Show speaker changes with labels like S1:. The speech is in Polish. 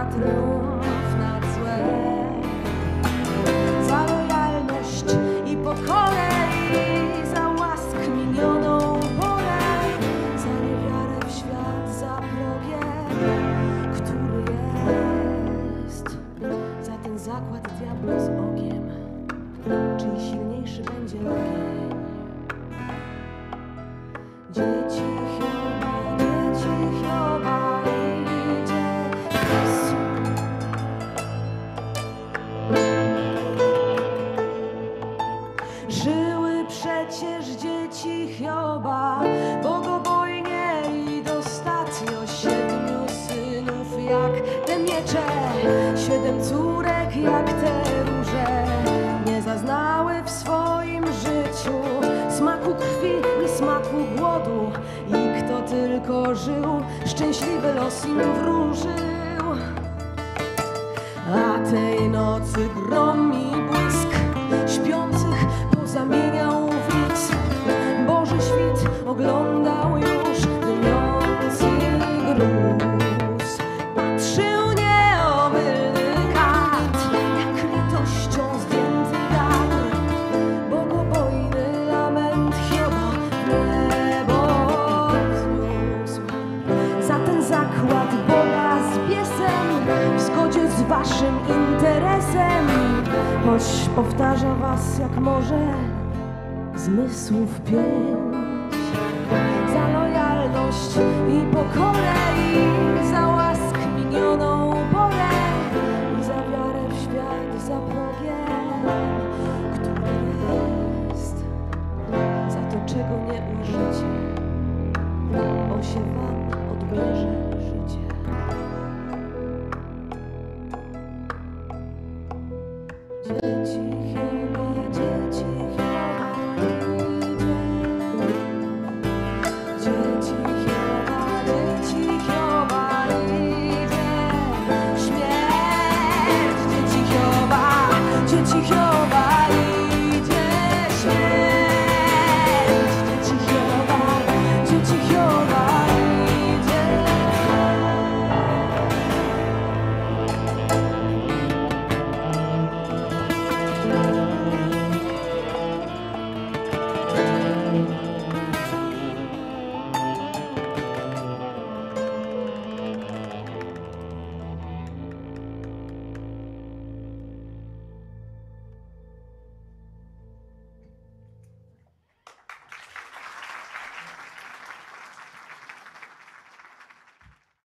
S1: triumf nad złem. Za lojalność i pokorę i za łask minioną porę, za niewiarę w świat, za progiem, który jest, za ten zakład diabła z ogiem, czyj silniejszy będzie ogień. Dzieci Hioba idzie Jezu. Żyły przecież dzieci Hioba bogobojnie i dostatnio 7 synów jak te miecze, 7 córek jak te róże. Nie zaznały w swoim życiu smaku krwi i smaku głodu i kto tylko żył, szczęśliwy los im wróżył. A tej nocy grom i błysk śpiących pozamieniał w nic. Boży świt oglądał już dymiący gruz. Patrzył nieomylny kat, jak litością zdjęty wiatr. Bogobojny lament Hioba w niebo wzniósł. Za ten zakład Boga z piesem, w zgodzie z waszym interesem, choć powtarza was jak może zmysłów pięć. Za lojalność i pokorę i za łask minioną porę i za wiarę w świat, za progiem, który jest, za to czego nie ujrzycie, bo się wam odbierze życie. Dzieci